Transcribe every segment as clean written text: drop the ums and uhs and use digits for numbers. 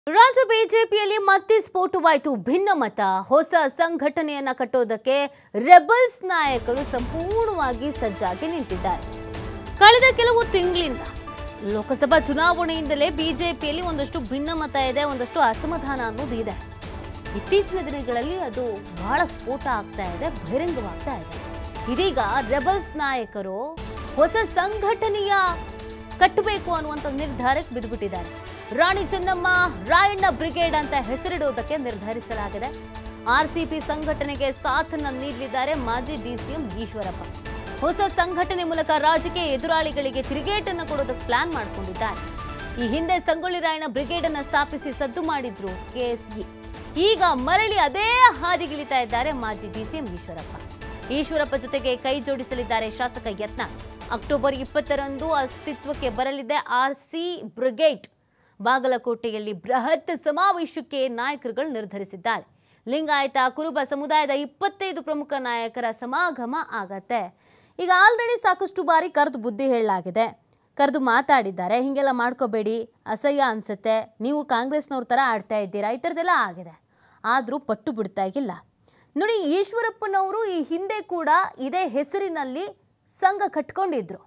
ರಾಜ್ಯ ಬಿಜೆಪಿಯಲ್ಲಿ ಮತ್ತೆ ಸ್ಫೋಟವಾಯಿತು ಭಿನ್ನಮತ. ಹೊಸ ಸಂಘಟನೆಯನ್ನ ಕಟ್ಟೋದಕ್ಕೆ ರೆಬಲ್ಸ್ ನಾಯಕರು ಸಂಪೂರ್ಣವಾಗಿ ಸಜ್ಜಾಗಿ ನಿಂತಿದ್ದಾರೆ. ಕಳೆದ ಕೆಲವು ತಿಂಗಳಿಂದ ಲೋಕಸಭಾ ಚುನಾವಣೆಯಿಂದಲೇ ಬಿಜೆಪಿಯಲ್ಲಿ ಒಂದಷ್ಟು ಭಿನ್ನಮತ ಇದೆ, ಒಂದಷ್ಟು ಅಸಮಾಧಾನ ಅನ್ನೋದು ಇದೆ. ಇತ್ತೀಚಿನ ದಿನಗಳಲ್ಲಿ ಅದು ಬಹಳ ಸ್ಫೋಟ ಆಗ್ತಾ ಇದೆ, ಬಹಿರಂಗವಾಗ್ತಾ ಇದೆ. ಇದೀಗ ರೆಬಲ್ಸ್ ನಾಯಕರು ಹೊಸ ಸಂಘಟನೆಯ ಕಟ್ಟಬೇಕು ಅನ್ನುವಂಥ ನಿರ್ಧಾರಕ್ಕೆ ಬಿದ್ದುಬಿಟ್ಟಿದ್ದಾರೆ. ರಾಣಿ ಚೆನ್ನಮ್ಮ ರಾಯಣ್ಣ ಬ್ರಿಗೇಡ್ ಅಂತ ಹೆಸರಿಡುವುದಕ್ಕೆ ನಿರ್ಧರಿಸಲಾಗಿದೆ. ಆರ್ಸಿಪಿ ಸಂಘಟನೆಗೆ ಸಾಥನ್ನ ನೀಡಲಿದ್ದಾರೆ ಮಾಜಿ ಡಿಸಿಎಂ ಈಶ್ವರಪ್ಪ. ಹೊಸ ಸಂಘಟನೆ ಮೂಲಕ ರಾಜಕೀಯ ಎದುರಾಳಿಗಳಿಗೆ ತಿರುಗೇಟನ್ನು ಕೊಡೋದಕ್ಕೆ ಪ್ಲಾನ್ ಮಾಡಿಕೊಂಡಿದ್ದಾರೆ. ಈ ಹಿಂದೆ ಸಂಗೊಳ್ಳಿ ರಾಯಣ್ಣ ಬ್ರಿಗೇಡ್ ಅನ್ನು ಸ್ಥಾಪಿಸಿ ಸದ್ದು ಮಾಡಿದ್ರು ಕೆಎಸ್ಇ. ಈಗ ಮರಳಿ ಅದೇ ಹಾದಿಗಿಳಿತಾ ಇದ್ದಾರೆ ಮಾಜಿ ಡಿಸಿಎಂ ಈಶ್ವರಪ್ಪ. ಈಶ್ವರಪ್ಪ ಜೊತೆಗೆ ಕೈ ಜೋಡಿಸಲಿದ್ದಾರೆ ಶಾಸಕ ಯತ್ನಾಳ್. ಅಕ್ಟೋಬರ್ 20ರಂದು ಅಸ್ತಿತ್ವಕ್ಕೆ ಬರಲಿದೆ ಆರ್ಸಿ ಬ್ರಿಗೇಡ್. ಬಾಗಲಕೋಟೆಯಲ್ಲಿ ಬೃಹತ್ ಸಮಾವೇಶಕ್ಕೆ ನಾಯಕರುಗಳು ನಿರ್ಧರಿಸಿದ್ದಾರೆ. ಲಿಂಗಾಯತ ಕುರುಬ ಸಮುದಾಯದ 25 ಪ್ರಮುಖ ನಾಯಕರ ಸಮಾಗಮ ಆಗತ್ತೆ. ಈಗ ಆಲ್ರೆಡಿ ಸಾಕಷ್ಟು ಬಾರಿ ಕರೆದು ಬುದ್ಧಿ ಹೇಳಲಾಗಿದೆ, ಕರೆದು ಮಾತಾಡಿದ್ದಾರೆ. ಹೀಗೆಲ್ಲ ಮಾಡ್ಕೋಬೇಡಿ, ಅಸಹ್ಯ ಅನ್ಸುತ್ತೆ, ನೀವು ಕಾಂಗ್ರೆಸ್ನವ್ರ ಥರ ಆಡ್ತಾ ಇದ್ದೀರಾ, ಈ ಥರದ್ದೆಲ್ಲ ಆಗಿದೆ. ಆದರೂ ಪಟ್ಟು ಬಿಡ್ತಾ ಇಲ್ಲ. ನೋಡಿ, ಈಶ್ವರಪ್ಪನವರು ಈ ಹಿಂದೆ ಕೂಡ ಇದೇ ಹೆಸರಿನಲ್ಲಿ ಸಂಘ ಕಟ್ಕೊಂಡಿದ್ರು.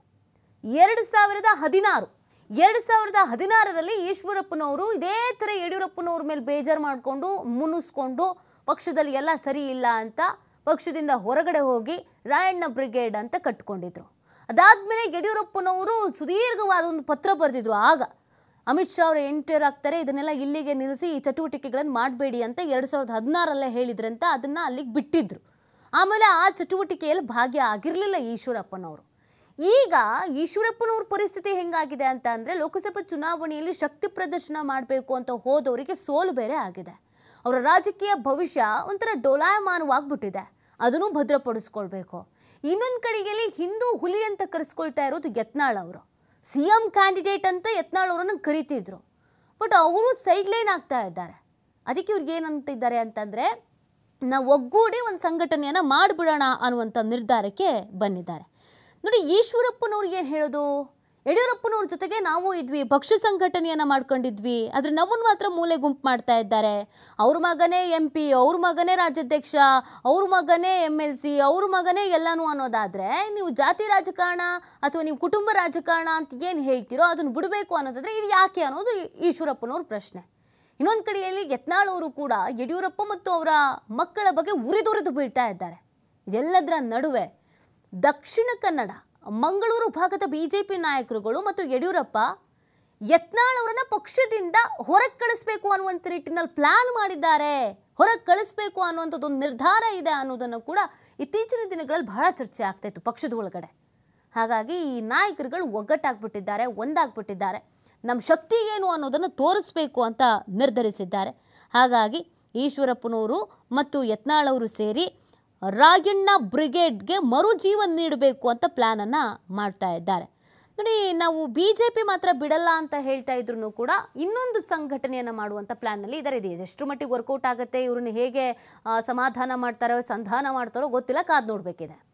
2016ರಲ್ಲಿ ಈಶ್ವರಪ್ಪನವರು ಇದೇ ಥರ ಯಡಿಯೂರಪ್ಪನವ್ರ ಮೇಲೆ ಬೇಜಾರು ಮಾಡಿಕೊಂಡು ಮುನಿಸ್ಕೊಂಡು ಪಕ್ಷದಲ್ಲಿ ಎಲ್ಲ ಸರಿ ಇಲ್ಲ ಅಂತ ಪಕ್ಷದಿಂದ ಹೊರಗಡೆ ಹೋಗಿ ರಾಯಣ್ಣ ಬ್ರಿಗೇಡ್ ಅಂತ ಕಟ್ಕೊಂಡಿದ್ರು. ಅದಾದಮೇಲೆ ಯಡಿಯೂರಪ್ಪನವರು ಸುದೀರ್ಘವಾದ ಒಂದು ಪತ್ರ ಬರೆದಿದ್ರು. ಆಗ ಅಮಿತ್ ಶಾ ಅವರು ಎಂಟರ್ ಆಗ್ತಾರೆ, ಇದನ್ನೆಲ್ಲ ಇಲ್ಲಿಗೆ ನಿಲ್ಲಿಸಿ ಈ ಚಟುವಟಿಕೆಗಳನ್ನು ಮಾಡಬೇಡಿ ಅಂತ 2016ರಲ್ಲೇ ಹೇಳಿದ್ರಂತ. ಅದನ್ನು ಅಲ್ಲಿಗೆ ಬಿಟ್ಟಿದ್ರು. ಆಮೇಲೆ ಆ ಚಟುವಟಿಕೆಯಲ್ಲಿ ಭಾಗ್ಯ ಆಗಿರಲಿಲ್ಲ ಈಶ್ವರಪ್ಪನವರು. ಈಗ ಈಶ್ವರಪ್ಪನವ್ರ ಪರಿಸ್ಥಿತಿ ಹೆಂಗಾಗಿದೆ ಅಂತ ಅಂದರೆ, ಲೋಕಸಭಾ ಚುನಾವಣೆಯಲ್ಲಿ ಶಕ್ತಿ ಪ್ರದರ್ಶನ ಮಾಡಬೇಕು ಅಂತ ಹೋದವರಿಗೆ ಸೋಲು ಬೇರೆ ಆಗಿದೆ. ಅವರ ರಾಜಕೀಯ ಭವಿಷ್ಯ ಒಂಥರ ಡೋಲಾಯಮಾನವಾಗ್ಬಿಟ್ಟಿದೆ. ಅದನ್ನು ಭದ್ರಪಡಿಸ್ಕೊಳ್ಬೇಕು. ಇನ್ನೊಂದು ಕಡೆಯಲ್ಲಿ ಹಿಂದೂ ಹುಲಿ ಅಂತ ಕರೆಸ್ಕೊಳ್ತಾ ಇರೋದು ಯತ್ನಾಳ್ ಅವರು. CM ಕ್ಯಾಂಡಿಡೇಟ್ ಅಂತ ಯತ್ನಾಳ್ ಅವರನ್ನು ಕರಿತಿದ್ರು. ಬಟ್ ಅವರು ಸೈಡ್ ಲೈನ್ ಆಗ್ತಾ ಇದ್ದಾರೆ. ಅದಕ್ಕೆ ಇವ್ರಿಗೆ ಏನಂತಿದ್ದಾರೆ ಅಂತಂದರೆ, ನಾವು ಒಗ್ಗೂಡಿ ಒಂದು ಸಂಘಟನೆಯನ್ನು ಮಾಡಿಬಿಡೋಣ ಅನ್ನುವಂಥ ನಿರ್ಧಾರಕ್ಕೆ ಬಂದಿದ್ದಾರೆ. ನೋಡಿ, ಈಶ್ವರಪ್ಪನವ್ರಿಗೆ ಏನು ಹೇಳೋದು, ಯಡಿಯೂರಪ್ಪನವ್ರ ಜೊತೆಗೆ ನಾವು ಇದ್ವಿ, ಪಕ್ಷ ಸಂಘಟನೆಯನ್ನು ಮಾಡ್ಕೊಂಡಿದ್ವಿ, ಆದರೆ ನಮ್ಮನ್ನು ಮಾತ್ರ ಮೂಲೆ ಗುಂಪು ಮಾಡ್ತಾ ಇದ್ದಾರೆ. ಅವ್ರ ಮಗನೇ MP, ಅವ್ರ ಮಗನೇ ರಾಜ್ಯಾಧ್ಯಕ್ಷ, ಅವ್ರ ಮಗನೇ MLC, ಅವ್ರ ಮಗನೇ ಎಲ್ಲನೂ ಅನ್ನೋದಾದರೆ, ನೀವು ಜಾತಿ ರಾಜಕಾರಣ ಅಥವಾ ನೀವು ಕುಟುಂಬ ರಾಜಕಾರಣ ಅಂತ ಏನು ಹೇಳ್ತೀರೋ ಅದನ್ನು ಬಿಡಬೇಕು ಅನ್ನೋದಾದರೆ ಇದು ಯಾಕೆ ಅನ್ನೋದು ಈಶ್ವರಪ್ಪನವ್ರ ಪ್ರಶ್ನೆ. ಇನ್ನೊಂದು ಕಡೆಯಲ್ಲಿ ಯತ್ನಾಳ್ ಅವರು ಕೂಡ ಯಡಿಯೂರಪ್ಪ ಮತ್ತು ಅವರ ಮಕ್ಕಳ ಬಗ್ಗೆ ಉರಿದುರಿದು ಬೀಳ್ತಾ ಇದ್ದಾರೆ. ಇದೆಲ್ಲದರ ನಡುವೆ ದಕ್ಷಿಣ ಕನ್ನಡ ಮಂಗಳೂರು ಭಾಗದ ಬಿಜೆಪಿ ನಾಯಕರುಗಳು ಮತ್ತು ಯಡಿಯೂರಪ್ಪ ಯತ್ನಾಳ್ ಅವರನ್ನ ಪಕ್ಷದಿಂದ ಹೊರಗೆ ಕಳಿಸ್ಬೇಕು ಅನ್ನುವಂಥ ನಿಟ್ಟಿನಲ್ಲಿ ಪ್ಲಾನ್ ಮಾಡಿದ್ದಾರೆ. ಹೊರಗೆ ಕಳಿಸ್ಬೇಕು ಅನ್ನುವಂಥದ್ದೊಂದು ನಿರ್ಧಾರ ಇದೆ ಅನ್ನೋದನ್ನು ಕೂಡ ಇತ್ತೀಚಿನ ದಿನಗಳಲ್ಲಿ ಬಹಳ ಚರ್ಚೆ ಆಗ್ತಾ ಇತ್ತು ಪಕ್ಷದ ಒಳಗಡೆ. ಹಾಗಾಗಿ ಈ ನಾಯಕರುಗಳು ಒಗ್ಗಟ್ಟಾಗ್ಬಿಟ್ಟಿದ್ದಾರೆ, ಒಂದಾಗ್ಬಿಟ್ಟಿದ್ದಾರೆ. ನಮ್ಮ ಶಕ್ತಿ ಏನು ಅನ್ನೋದನ್ನು ತೋರಿಸ್ಬೇಕು ಅಂತ ನಿರ್ಧರಿಸಿದ್ದಾರೆ. ಹಾಗಾಗಿ ಈಶ್ವರಪ್ಪನವರು ಮತ್ತು ಯತ್ನಾಳ್ ಅವರು ಸೇರಿ ರಾಯಣ್ಣ ಬ್ರಿಗೇಡ್ಗೆ ಮರುಜೀವನ ನೀಡಬೇಕು ಅಂತ ಪ್ಲ್ಯಾನನ್ನು ಮಾಡ್ತಾ ಇದ್ದಾರೆ. ನೋಡಿ, ನಾವು BJP ಮಾತ್ರ ಬಿಡಲ್ಲ ಅಂತ ಹೇಳ್ತಾ ಇದ್ರು ಕೂಡ ಇನ್ನೊಂದು ಸಂಘಟನೆಯನ್ನು ಮಾಡುವಂಥ ಪ್ಲ್ಯಾನಲ್ಲಿ ಇದ್ದಾರೆ. ಇದು ಎಷ್ಟು ಮಟ್ಟಿಗೆ ವರ್ಕೌಟ್ ಆಗುತ್ತೆ, ಇವ್ರನ್ನ ಹೇಗೆ ಸಮಾಧಾನ ಮಾಡ್ತಾರೋ ಸಂಧಾನ ಮಾಡ್ತಾರೋ ಗೊತ್ತಿಲ್ಲ, ಕಾದು ನೋಡಬೇಕಿದೆ.